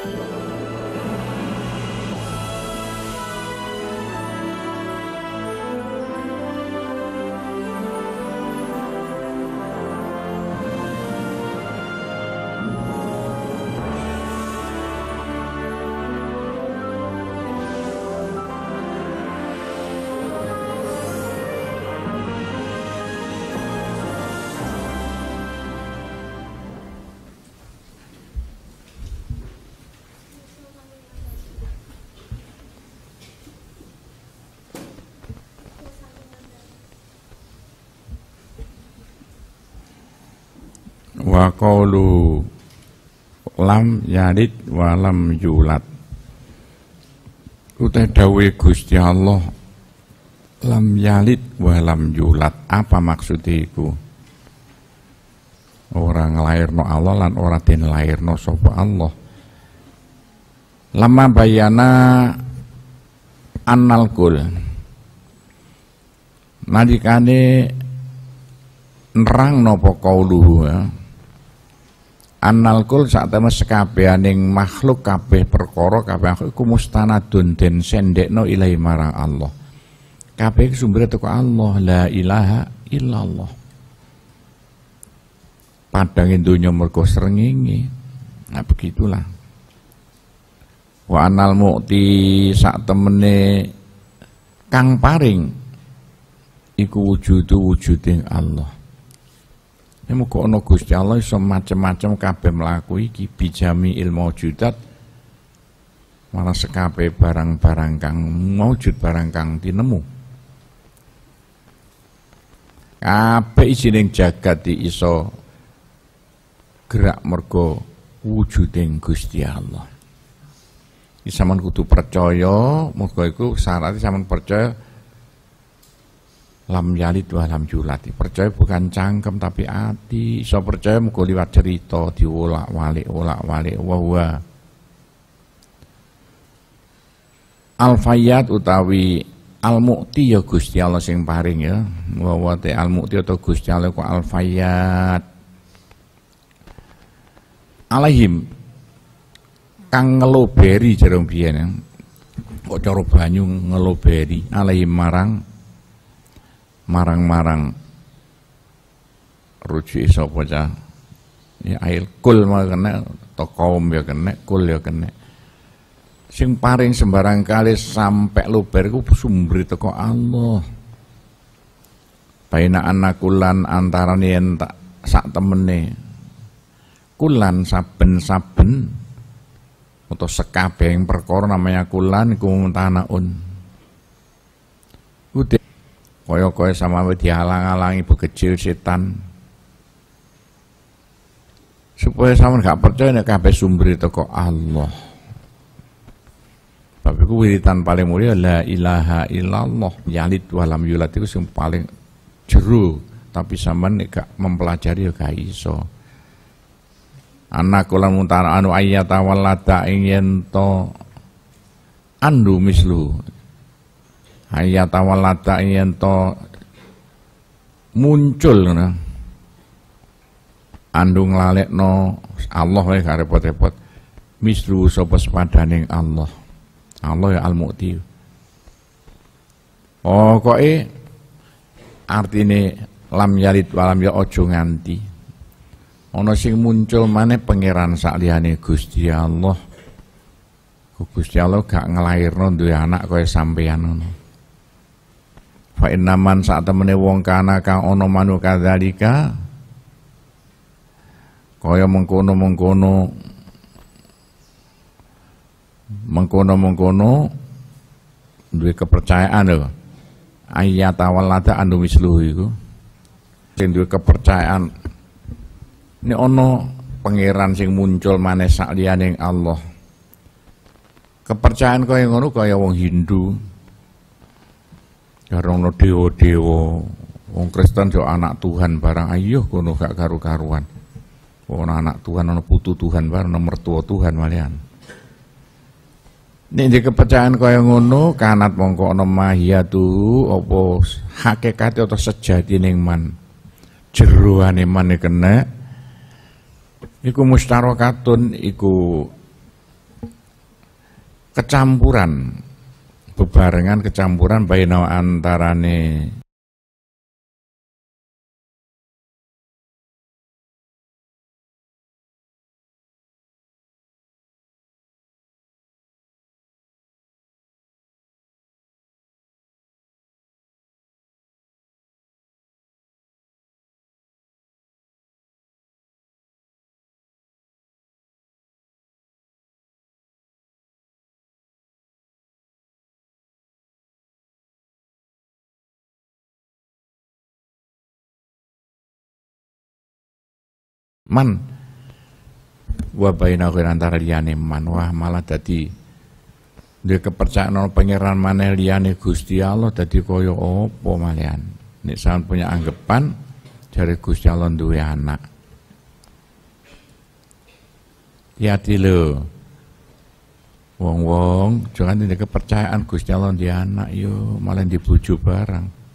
Wa qaulu lam yalid wa lam yulad. Utai dawuh Gusti Allah lam yalid wa lam yulad. Apa maksudnya iku? Ora nglairno Allah lan ora den lairno sapa Allah. Lama bayana annal kul. Nalikane nerang napa qauluhu ya. Annal kul sak temen sekabehaning makhluk kabeh perkara kabeh iku mustanadun den sendekno ilahi marang Allah. Kabeh sumbere teko Allah, la ilaha illallah. Padangin donya mergo srengenge. Nah begitulah. Wa annal mu'ti sak temene kang paring iku wujuding Allah. Ini muka ono Gusti Allah iso macam-macam kabeh mlaku iki bijami ilmu wujudat malah sekabeh barang-barang kang maujud barang kang tinemu. Kabeh isining jagat iso gerak mergo wujuding Gusti Allah. Iki sampean kudu percaya, muga iku syaratnya sampean percaya lam yalid wa lam yulad. Percaya bukan cangkem tapi hati. So percaya muga liwat cerita diolak-walik wa al-fayyad utawi al-mu'ti ya Gusti Allah sing paring ya. Wa te al-mu'ti atau Gusti Allah ku al-fayyad. Alaihim kang ngeloberi jarang biyen ya. Kok cara banyu ngeloberi alaihim marang rujuk sapa cah ya ail kul mah kena to kaum ya kena kul ya kena sing paring sembarang kali sampai luber ku sumber teko Allah baina anakulan antarane yen tak sak temene kulan saben-saben atau sekabehing perkara namanya kulan iku mutanaun kaya sama dihalang-halangi bekecil setan supaya sama gak percaya nek kabeh sumber teko Allah. Tapi ku wiritan paling mulia la ilaha illallah yalid walam yulad itu sing paling jero tapi sampean nek gak mempelajari ya gak iso. Anak kula muntara anu ayyata walada ing to andu mislu ayat awalata ento muncul nah andung lalekno Allah wae gak repot-repot misru sapa sepadaning Allah ya al-mu'ti. Pokoke artine lam yalid walam ya aja nganti ana sing muncul maneh pangeran sakliyane Gusti Allah. Gusti Allah gak nglairno duwe anak kaya sampeyan ngono. Fa innaman sak temene wong kana kang ana manu kadzalika kaya mengkono duwe kepercayaan lho ayat awalada anu misluh iku sing duwe kepercayaan nek ana pangeran sing muncul maneh sak liyaning Allah. Kepercayaan kaya ngono kaya wong Hindu karena dewa-dewa, wong Kristen yo anak Tuhan barang ayo kono gak karu-karuan. Wong anak Tuhan ana putu Tuhan barang mertua Tuhan malian. Nek kepercayaan kaya ngono kanat mongko ana mahiyatu apa hakikate atau sejatining man. Jeroane man kena iku mustarakatun iku kecampuran, bebarengan kecampuran baina antarane man wa baina antara liyane man wah malah dadi duwe kepercayaan ana pangeran maneh liyane Gusti Allah dadi kaya apa malian nek sampeyan punya anggapan jare Gusti Allah duwe anak hati lho wong-wong jangan duwe kepercayaan Gusti Allah duwe anak yo malah dibujuk barang.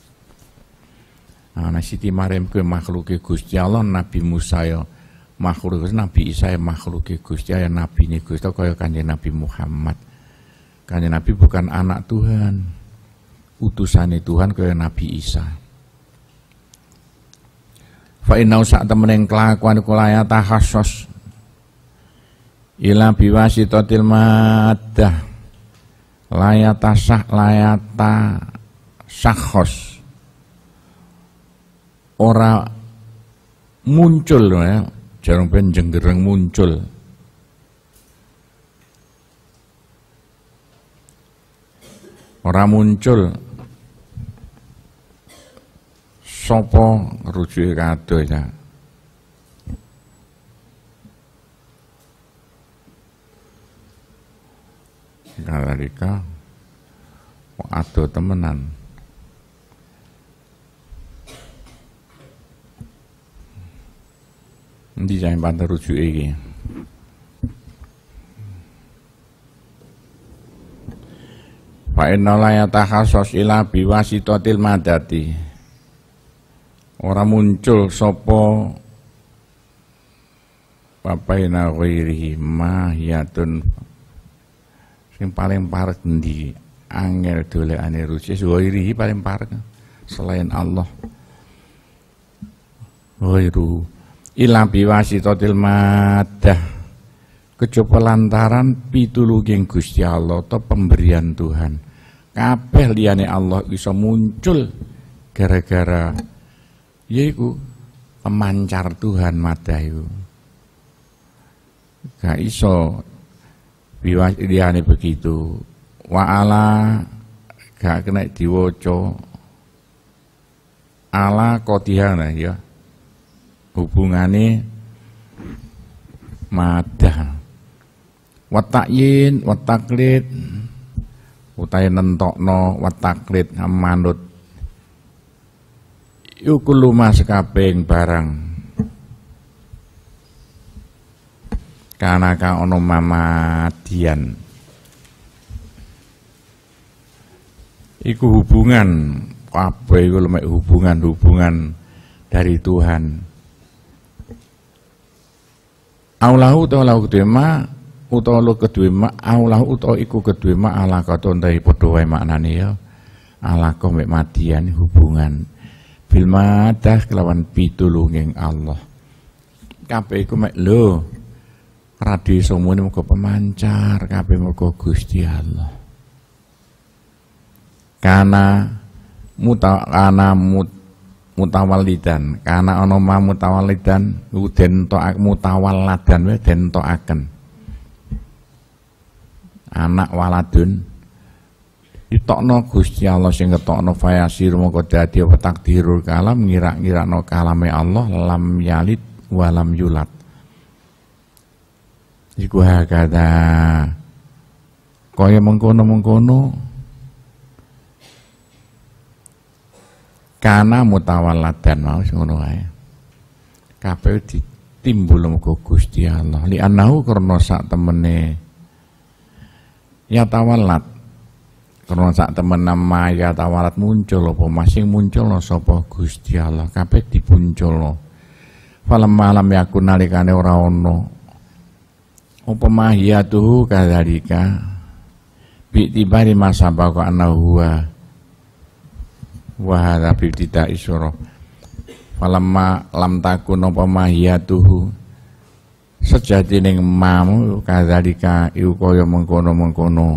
Nah, Siti Maryam ke makhluke Gusti Allah, Nabi Musa ya makhluk Nabi Isa ya makhluke Gusti Allah, Nabi ini Gusti Allah kaya Kanjeng Nabi Muhammad. Kanjeng Nabi bukan anak Tuhan, utusane Tuhan kaya Nabi Isa. Fa inna sak temene kelakuan kula tahassus ila biwasitatil maddah layata sakhos ora muncul ya, jarang penjenggereng muncul. Ora muncul sapa rujuke kados ya. Nalika ado temenan. Endi jangan pantes rujuke iki. Fa inna la yatakhassos ila biwasitatil madati. Ora muncul sapa papaina ghairihi mahiyatun sing paling parek endi angel dolekane rujuk ghairihi paling parek selain Allah. Ghairu ila biwasitatil maddah kejaba lantaran pitulunging Gusti Allah atau pemberian Tuhan. Kabeh liyane Allah bisa muncul gara-gara yaiku pemancar Tuhan maddah iku. Gak iso liyane begitu. Wa ala gak kena diwaca ala qodihana ya. Hubungane madah wa ta'yin wa taqlid utahe nentokno wa taqlid manut iku lumah sekabeh barang kana ka ana mamadian iku hubungan kabeh iku lumek hubungan dari Tuhan. Aulahu ta'ala kedue ma utawa lu kedue ma aulahu utawa iku kedue ma alaqah tontai padha wae maknane ya alaqah mek madian hubungan bil madah kelawan pitulunging Allah kabeh iku mek lho radi somune muga pemancar kabeh muga Gusti Allah kana mutawallidan karena ana ma mutawallidan den tok mutawalladan wae den tokaken anak waladun ditokno Gusti Allah sing ngetokno fayasir mongko dadi takdirul kalam ngira-ngirakno kalame Allah lam yalid walam yulad iku hakada kaya mengkono-mengkono kana mutawalladan mau ngono wae. Kabeh ditimbul muga Gusti Allah. Li annahu karena sak temene ya tawallat. Karena sak temen nama ya tawallat muncul apa masing muncul sapa Gusti Allah. Kabeh dipunculno. Falam malam yakun nalikane ora ana. Apa mahiyatuhu kadzalika bi'tibari masa bako anahu wa hadza bibtida isyara falamma lam takun apa mahiyatuhu sejatine mamu kadzalika iku kaya mengkono-mengkono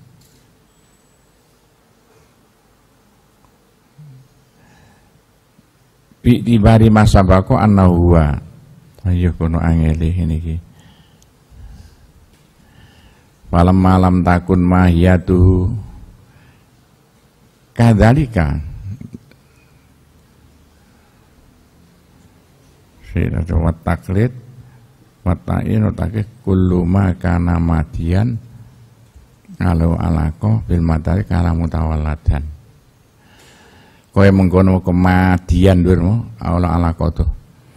bi'tibari masa bako anahu ayo kono angeli niki malam takun mahiyatuhu kadzalika sira wat taklid wat ta'in takke kullu ma kana madian alau alaqo bil matari kala mutawalladan kowe mengkono kemadian durmu ala alaqo to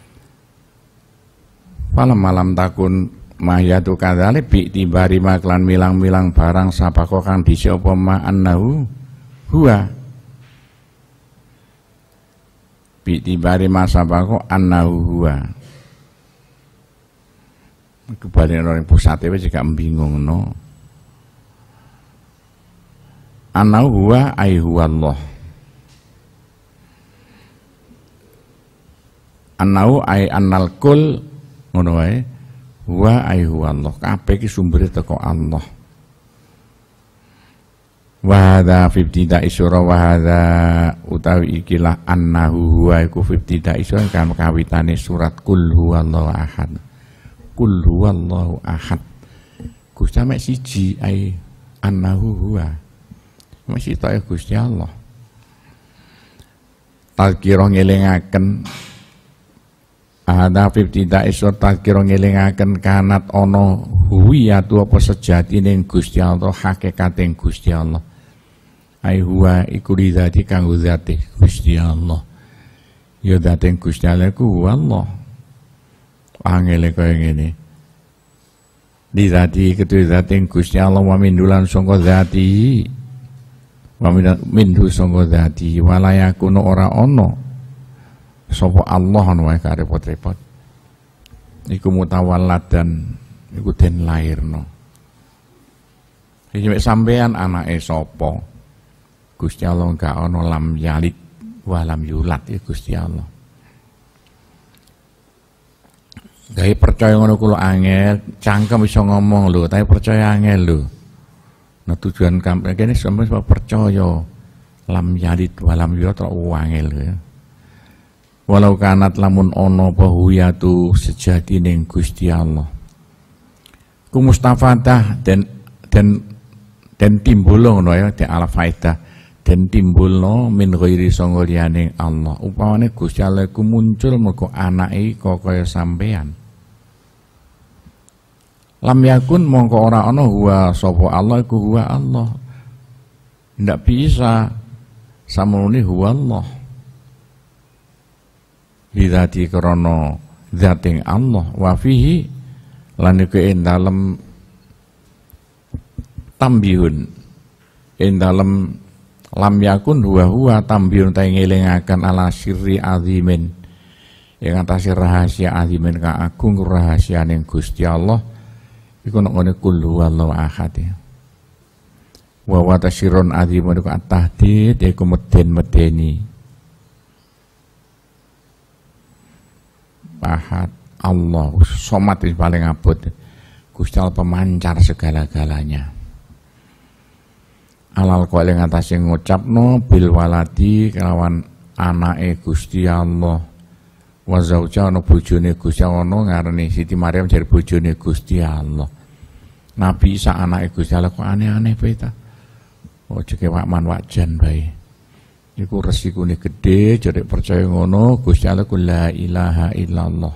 malam takun mahiyatu kadzalik bi'tibari maklan milang-milang barang sapako kang dhisik apa ma annahu huwa bi'tibari ma sapako annahu huwa kebalik orang pusate wis gak mbingungno annahu huwa ai huwa Allah annahu ai annal kul ngono wae wa ayhu Allah kabeh iki sumbere teko Allah wa hadza fi ibtida'i surah wa hadza utawi ikilah annahu huwa iku fi ibtida'i surah kan kawitane surat kul huwallahu ahad kul huwallahu ahad Gusti mek siji ai annahu huwa mesti tak Gusti Allah tazkira ngelingaken ada fiftidak isor tazkira ngelingaken kanat ana huwiyatu apa sejatine Gusti Allah hakikate Gusti Allah ai huwa iku dzati kanggo zate Gusti Allah ya dzate Gusti Allah ku Allah angele kaya ngene di dzati ketu dzate Gusti Allah wa mindulan sangka dzati wa mindu sangka dzati walayakunu ora ana sapa Allah anu wae repot-repot iku mutawalladan iku den lairno iki mek sampean anake sapa Gusti Allah gak ana lam yalid wa lam yulad ya Gusti Allah gawe percaya ngono kula angel cangkem iso ngomong lho tapi percaya angel lho nah tujuan kene sampeyan percaya lam yalid wa lam yulad ora angel ya walau kanat lamun ono bahuyatu sejatine Gusti Allah ku mustafadah dan timbul ngono ya de ala faedah dan timbulno min ghairi sanga liyane Allah upamane Gusti Allah iku muncul mergo anake kok kaya sampean lam yakun mongko ora ana huwa sapa Allah iku huwa Allah ndak bisa samune huwa Allah bidzati krana zating Allah wa fihi lan iku ing dalem tambihun ing dalem lam yakun huwa tambihun ta ngelingaken ala sirri azimin ing atase rahasia azimin ka agung rahasiane Gusti Allah iku nek ngene kul huwallahu ahad wa wa tasirun azimun iku at-tahdid iku medeni ahad Allah somat paling abot Gusti Allah pemancar segala-galanya alal kok ing atase ngucapno bil waladi kelawan anake Gusti Allah wa zauja ana bojone Gusti Allah ngarani Siti Maryam jare bojone Gusti Allah Nabi Isa anake Gusti Allah kok aneh-aneh bae ta ojo kewakman wajan bae iku resikune gede jare percaya ngono Gusti Allah ku la ilaha illallah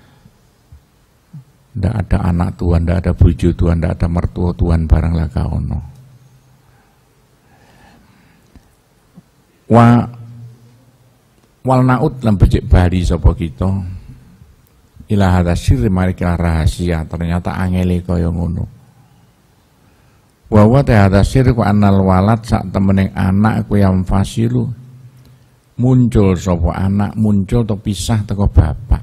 ndak ada anak Tuhan ndak ada bojo Tuhan ndak ada mertua Tuhan barang lah kaono wal naud lan becik bali sapa kita ila hadza sirri mari rahasia ternyata angele kaya ngono wa wa hadza sirri ku annal walad sak temening anak ku yang fasilu muncul sapa anak muncul atau pisah teko bapak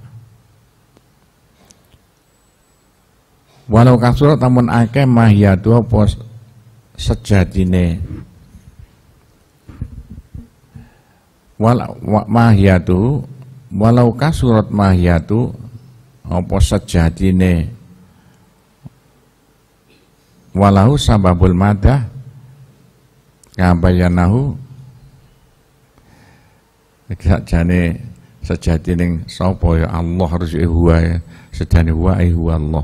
walau kasura tamun akeh mahiyatu apa sejatine mahiyatu walau kasurat mahiyatu apa sejatine walau sababul madah ngabayanahu sakjane sejatine sapa ya Allah harus huwa ya sedane huwa Allah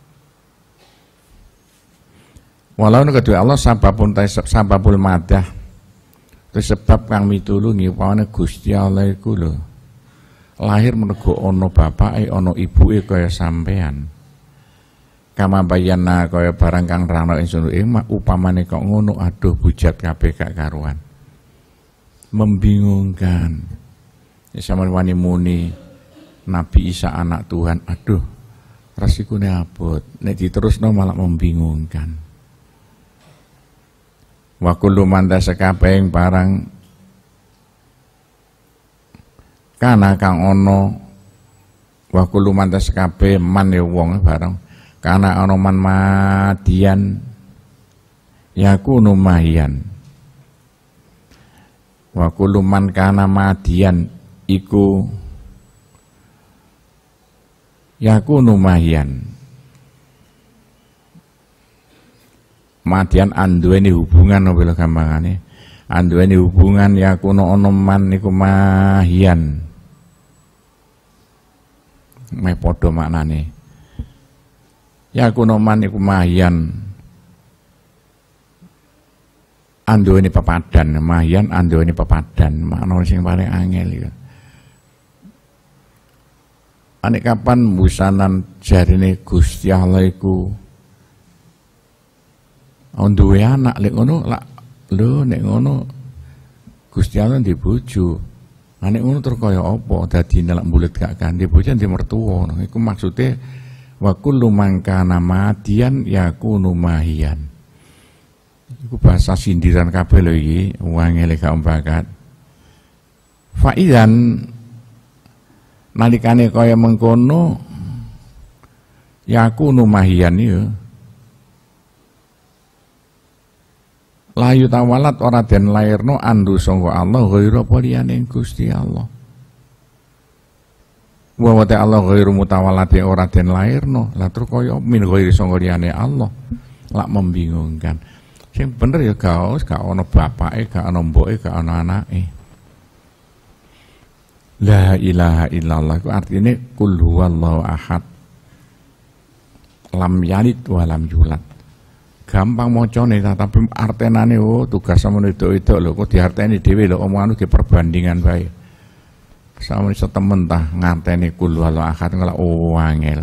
walau kedua Allah sababul madah itu sebab kang mitulungi pawane Gusti Allah iku lho lahir mergo ana bapake ana ibuke kaya sampean kama bayana kaya barang kang rano ingsun upamane kok ngono aduh bujat kabeh gak karuan membingungkan sama wani muni Nabi Isa anak Tuhan aduh resikune abot nek diterusno malah membingungkan wa kullu man tasakabeng barang kana kang ana wa kullu man tasakabe man ya wong barang kana ana man madian yakunu mahiyan wa kullu man kana madian iku yakunu mahiyan madian anduweni hubungan apa gampangane anduweni hubungan yakunu ana man iku mahiyan meh padha maknane yakunu man iku mahiyan anduweni pepadan mahiyan anduweni pepadan makna sing paling angel iki anek kapan busanan jarine Gusti Allah iku duwe anak lek ngono lak lho nek ngono Gusti Allah ndek bojo anek ngono terus kaya apa dadi nelak mbulet gak ganti bojo ndek mertua ngono iku maksude wa kullu man kana madian yakunu mahiyan iku bahasa sindiran kabeh lho iki wangele gak bakat faidan nalikane kaya mengkono yakunu mahiyan ya layu tawalat ora den lairno andu sangka Allah ghairu apa liyane Gusti Allah wa Allah ghairu mutawalati ora den lairno lah terus kaya min ghairi sangka liyane Allah lak membingungkan sing bener ya gak ana bapake gak ana mboke gak ana anake la ilaha illallah itu artinya kul huwallahu ahad lam yalid wa lam yulad gampang macane tapi artenane tugas sampeyan itu lho kok diarteni dhewe lho omongan iki perbandingan bae sampeyan iso temen tah ngarteni kul huwallahu ahad ngala angel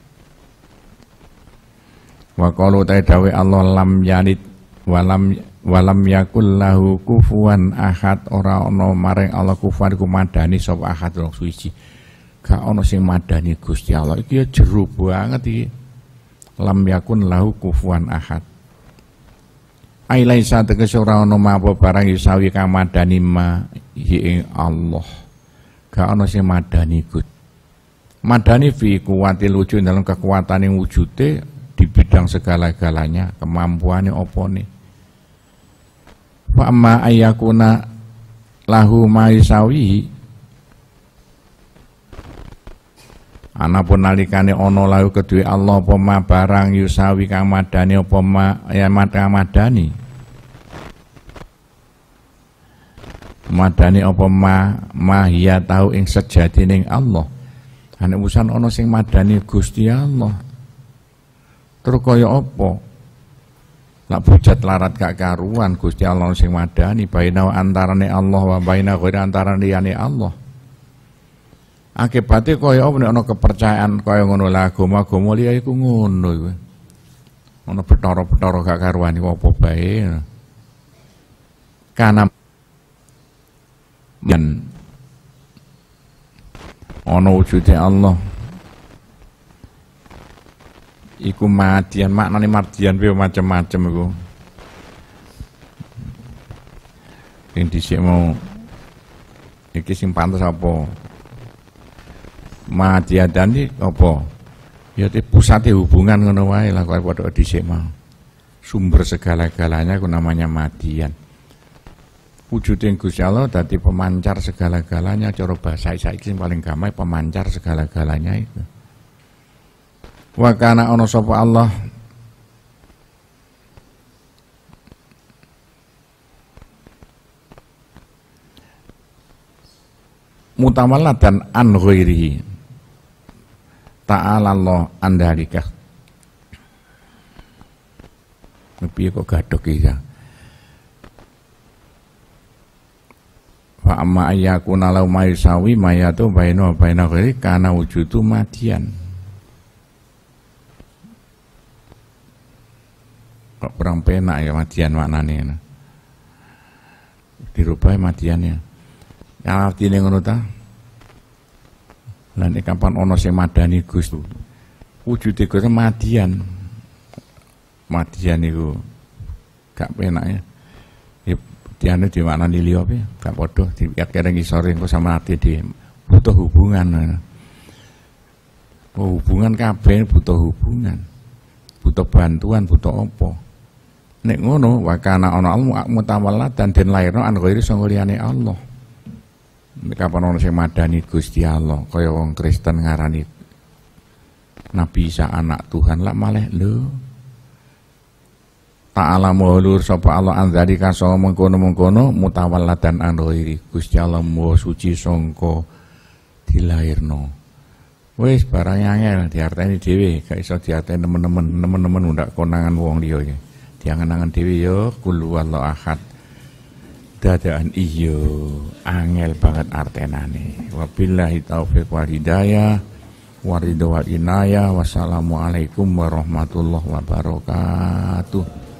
wa qalu ta dawe Allah lam yalid walam yakul lahu kufuwan ahad ora ana maring Allah kufuwan iku madani sapa ahad wong suci gak ana sing madani Gusti Allah iki ya jero banget iki lam yakun lahu kufuwan ahad ai laisa tegese ora ana apa barang isawi kang madani ma ing Allah gak ana sing madani Gusti madani fi kuwatil wujud dalam kekuatan yang wujude di bidang segala-galanya kemampuane opone wa amma ayyakuna lahu ma yusawi anapun nalikane ana lahu kedue Allah apa ma barang yusawi kang madani apa ma ya madani apa ma hiya tau ing sejatining Allah ane usan ana sing madani Gusti Allah terus kaya apa lak bujat larat gak karuan Gusti Allah sing madani baina antarane Allah wa baina ghairi antarane liyane Allah akibate kaya apa nek ana kepercayaan kaya ngono lah agama-agama liya iku ngono iku ana betara-betara gak karuan iku apa bae kana yen ana wujude Allah iku madian maknane madian piye macam-macam iku sing dhisik mau iki sing pantes apa madian iki apa ya te pusate hubungan ngono wae lah kaya padha dhisik mau sumber segala-galanya ku namanya Madian. Wujuding Gusti Allah dadi pemancar segala-galanya, cara basa saiki sing paling gampang pemancar segala-galanya itu. Wa kana ana sapa Allah mutawalladan an ghairihi ta'ala Allah andalika. Piye kok gadhok iki ya. Fa amma ayyakuna lau maisawi mayatu baina baina ghairi kana wujudu Madian. Kok kurang penak ya Madian maknane. Dirubah Madian ya. Ya artine ngono ta. Lan kapan ana sing madani Gusti. Wujude Gusti Madian. Madian iku gak penak ya. Diane di mana nih liop ya, gak bodoh. Akhirnya ngisore engko sama ati di butuh hubungan. Oh, hubungan kabeh butuh hubungan, butuh bantuan, butuh apa? Nek ngono, wa kana ana Allah mutawallad dan den lairno an ghairi sanga liyane Allah. Nek kapan ana sing madani Gusti Allah, kaya wong Kristen ngarani Nabi Isa anak Tuhan lah malih lho. Ta'ala mulur sapa Allah andzalika sanga mengkono-mengkono mutawalladan an ghairi. Gusti Allah maha suci sangka dilairno. Wis barang angel diarteni dhewe, gak iso diarteni nemen-nemen ndak konangan wong liya iki. Diangen-angen dhewe ya kul huwallahu ahad. Dadaan iya angel banget artenane. Wabillahi taufiq wal hidayah. Waridho wal inayah. Wassalamualaikum warahmatullahi wabarakatuh.